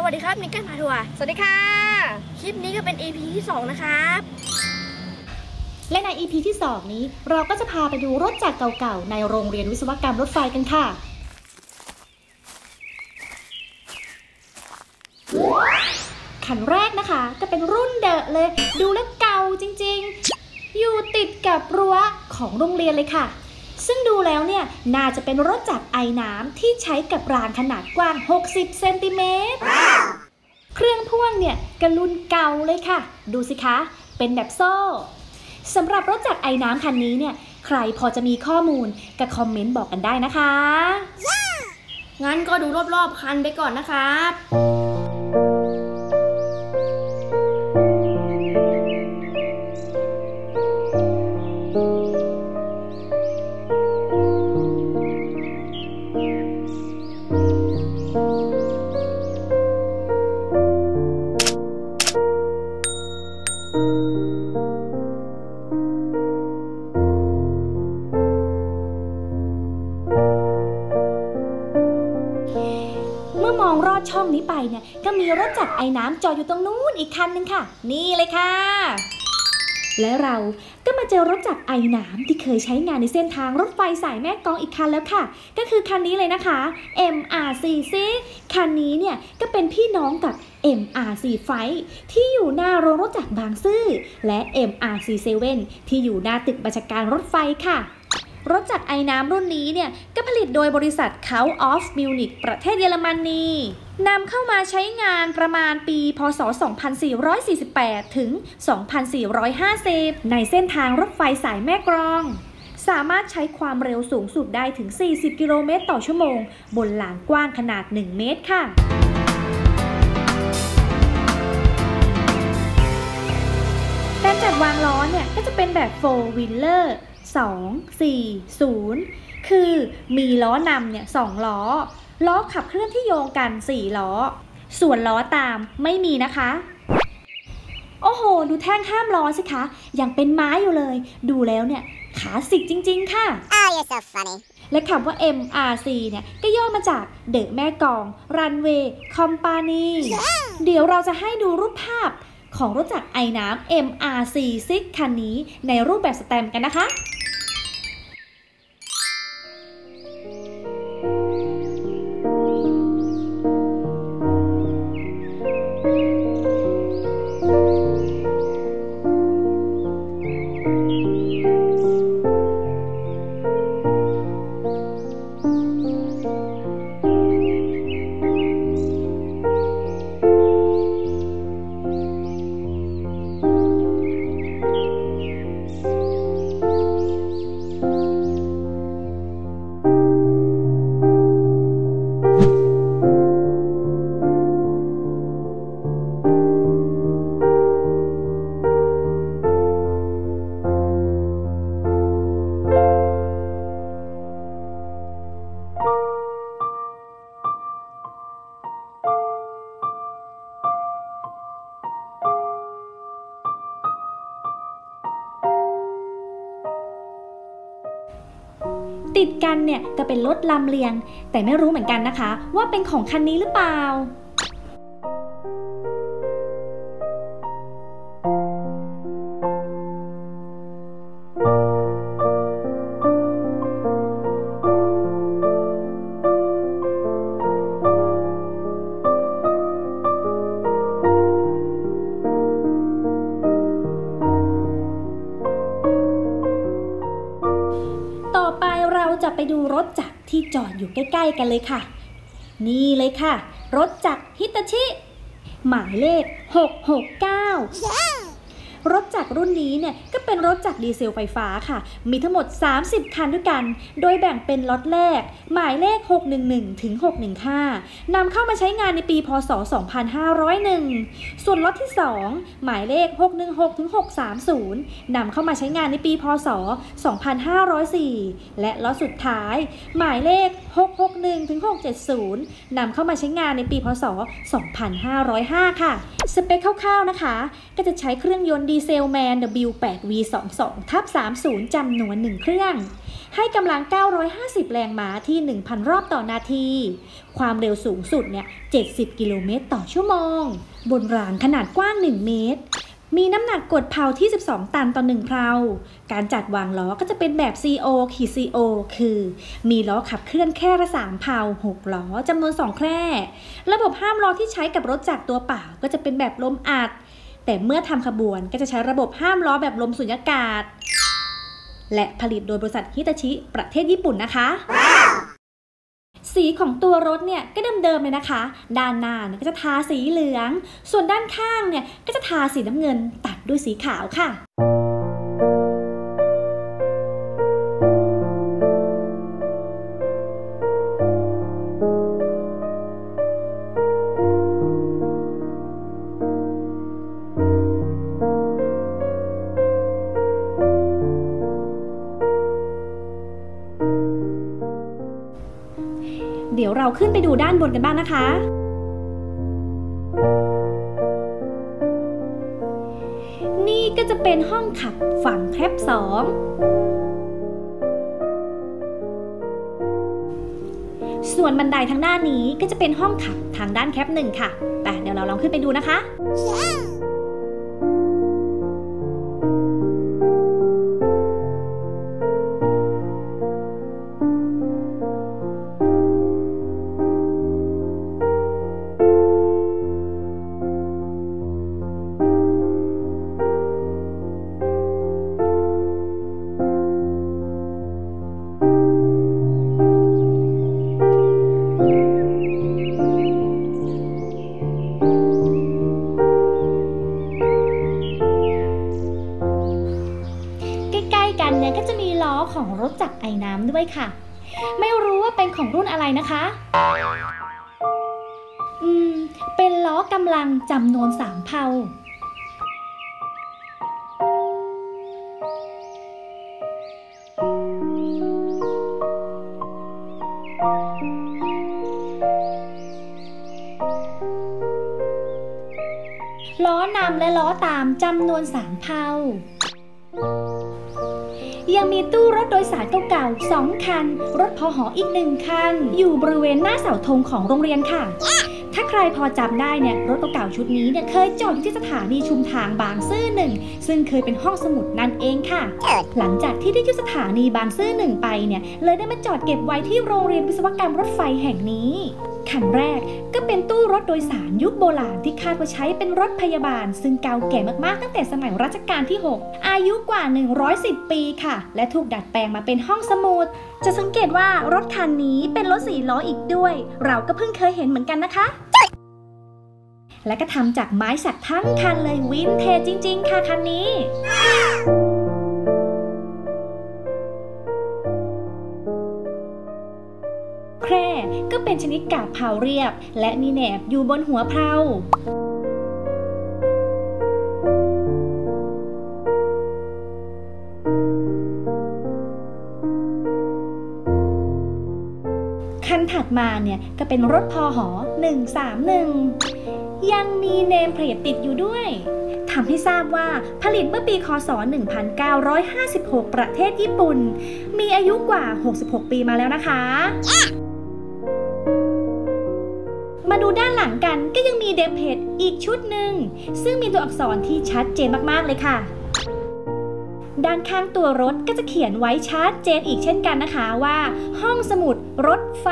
วัสดีครับมิกกันพาทัวร์สวัสดีค่ะคลิปนี้ก็เป็น EP ที่2นะครับและใน EP ที่2นี้เราก็จะพาไปดูรถจักรเก่าๆในโรงเรียนวิศวกรรมรถไฟกันค่ะคันแรกนะคะก็เป็นรุ่นเดอะเลยดูแล้วเก่าจริงๆอยู่ติดกับรั้วของโรงเรียนเลยค่ะซึ่งดูแล้วเนี่ยน่าจะเป็นรถจักรไอน้ำที่ใช้กับรางขนาดกว้าง60เซนติเมตรเครื่องพ่วงเนี่ยกระลุนเก่าเลยค่ะดูสิคะเป็นแบบโซ่สำหรับรถจักรไอน้ำคันนี้เนี่ยใครพอจะมีข้อมูลก็คอมเมนต์บอกกันได้นะคะงั้นก็ดูรอบๆคันไปก่อนนะครับมองรอดช่องนี้ไปเนี่ยก็มีรถจักรไอน้ำจอดอยู่ตรงนู้นอีกคันนึงค่ะนี่เลยค่ะและเราก็มาเจอรถจักรไอน้ำที่เคยใช้งานในเส้นทางรถไฟสายแม่กลองอีกคันแล้วค่ะก็คือคันนี้เลยนะคะ MRC6 คันนี้เนี่ยก็เป็นพี่น้องกับ MRC5 ที่อยู่หน้าโรงรถจักรบางซื่อและ MRC7 ที่อยู่หน้าตึกบัญชาการรถไฟค่ะรถจักรไอน้ำรุ่นนี้เนี่ยก็ผลิตโดยบริษัท Count of Munich ประเทศเยอรมนีนำเข้ามาใช้งานประมาณปีพ.ศ. 2448 ถึง 2450 ในเส้นทางรถไฟสายแม่กลองสามารถใช้ความเร็วสูงสุดได้ถึง 40 กิโลเมตรต่อชั่วโมงบนลานกว้างขนาด 1 เมตรค่ะการจัดวางล้อเนี่ยก็จะเป็นแบบ 4 wheeler 2 4 0 คือมีล้อนำเนี่ย2ล้อล้อขับเคลื่อนที่โยงกัน4ล้อส่วนล้อตามไม่มีนะคะโอ้โหดูแท่งห้ามล้อสิคะยังเป็นไม้อยู่เลยดูแล้วเนี่ยคลาสสิกจริงๆค่ะ Oh you're so funny และคำว่า MRC เนี่ยก็ย่อมาจากเดอะแม่กลองรันเวย์คอมพานีเดี๋ยวเราจะให้ดูรูปภาพของรถจักรไอน้ำ MRC6 คันนี้ในรูปแบบสแตมป์กันนะคะติดกันเนี่ยก็เป็นรถลำเลียงแต่ไม่รู้เหมือนกันนะคะว่าเป็นของคันนี้หรือเปล่าจะไปดูรถจักรที่จอดอยู่ใกล้ๆกันเลยค่ะนี่เลยค่ะรถจักรฮิตาชิหมายเลข669รถจักรรุ่นนี้เนี่ยก็เป็นรถจักรดีเซลไฟฟ้าค่ะมีทั้งหมด30คันด้วยกันโดยแบ่งเป็นล็อตแรกหมายเลข611ถึง615นำเข้ามาใช้งานในปีพ.ศ. 2501ส่วนล็อตที่2หมายเลข616ถึง630นำเข้ามาใช้งานในปีพ.ศ. 2504และล็อตสุดท้ายหมายเลข661ถึง670นำเข้ามาใช้งานในปีพ.ศ. 2505ค่ะสเปคคร่าวๆนะคะก็จะใช้เครื่องยนต์ดีเซลแมน W8V22/30 จำนวน1เครื่องให้กำลัง950แรงม้าที่ 1,000 รอบต่อนาทีความเร็วสูงสุดเนี่ย70กิโลเมตรต่อชั่วโมงบนรางขนาดกว้าง1เมตรมีน้ำหนักกดเพลาที่12ตันต่อ1เพลาการจัดวางล้อก็จะเป็นแบบ CO/CO คือมีล้อขับเคลื่อนแค่ละ3เพลา6ล้อจำนวน2แคร่ระบบห้ามล้อที่ใช้กับรถจักรตัวเปล่าก็จะเป็นแบบลมอัดแต่เมื่อทำขบวนก็จะใช้ระบบห้ามล้อแบบลมสุญญากาศและผลิตโดยบริษัทฮิตาชิประเทศญี่ปุ่นนะคะสีของตัวรถเนี่ยก็เดิมๆเลยนะคะด้านหน้าเนี่ยก็จะทาสีเหลืองส่วนด้านข้างเนี่ยก็จะทาสีน้ำเงินตัดด้วยสีขาวค่ะเดี๋ยวเราขึ้นไปดูด้านบนกันบ้างนะคะ นี่ก็จะเป็นห้องขับฝั่งแคป2ส่วนบันไดทางด้านนี้ก็จะเป็นห้องขับทางด้านแคป1ค่ะแต่เดี๋ยวเราลองขึ้นไปดูนะคะ เนี่ยก็จะมีล้อของรถจักรไอน้ำด้วยค่ะไม่รู้ว่าเป็นของรุ่นอะไรนะคะเป็นล้อกำลังจำนวน3เพลาล้อนำและล้อตามจำนวน3เพลายังมีตู้รถโดยสารเก่าๆ2คันรถพหอีก1คันอยู่บริเวณหน้าเสาธงของโรงเรียนค่ะถ้าใครพอจำได้เนี่ยรถเก่าๆชุดนี้เนี่ยเคยจอดอยู่ที่สถานีชุมทางบางซื่อ1ซึ่งเคยเป็นห้องสมุดนั่นเองค่ะหลังจากที่ได้ยุบสถานีบางซื่อ1ไปเนี่ยเลยได้มาจอดเก็บไว้ที่โรงเรียนวิศวกรรมรถไฟแห่งนี้คันแรกก็เป็นตู้รถโดยสารยุคโบราณที่คาดว่าใช้เป็นรถพยาบาลซึ่งเก่าแก่มากๆตั้งแต่สมัยรัชกาลที่6อายุกว่า110ปีค่ะและถูกดัดแปลงมาเป็นห้องสมุดจะสังเกตว่ารถคันนี้เป็นรถ4ล้ออีกด้วยเราก็เพิ่งเคยเห็นเหมือนกันนะคะและก็ทำจากไม้สักทั้งคันเลยวินเทจจริงๆค่ะคันนี้แคร่ก็เป็นชนิดกาบเพลาเรียบและมีแหนบอยู่บนหัวเพลาคันถัดมาเนี่ยก็เป็นรถพห131ยังมีเนมเพลทติดอยู่ด้วยทำให้ทราบว่าผลิตเมื่อปีคศ1956ประเทศญี่ปุ่นมีอายุกว่า66ปีมาแล้วนะคะมาดูด้านหลังกันก็ยังมีเดมเพลทอีกชุดหนึ่งซึ่งมีตัวอักษรที่ชัดเจนมากๆเลยค่ะด้านข้างตัวรถก็จะเขียนไว้ชัดเจนอีกเช่นกันนะคะว่าห้องสมุดรถไฟ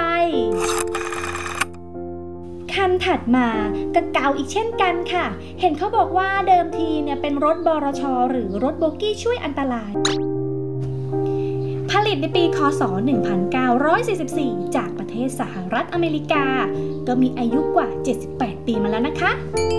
คันถัดมาก็เก่าอีกเช่นกันค่ะเห็นเขาบอกว่าเดิมทีเนี่ยเป็นรถบรช.หรือรถโบกี้ช่วยอันตรายผลิตในปีคศ1944จากประเทศสหรัฐอเมริกาก็มีอายุกว่า78ปีมาแล้วนะคะ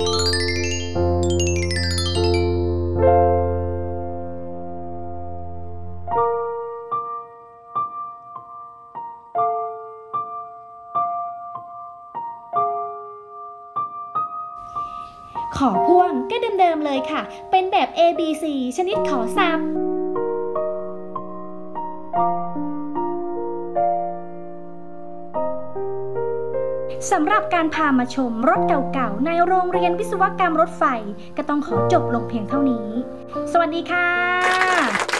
ขอพ่วงก็เดิมๆเลยค่ะเป็นแบบ ABC ชนิดขอซับสำหรับการพามาชมรถเก่าๆในโรงเรียนวิศวกรรมรถไฟก็ต้องขอจบลงเพียงเท่านี้สวัสดีค่ะ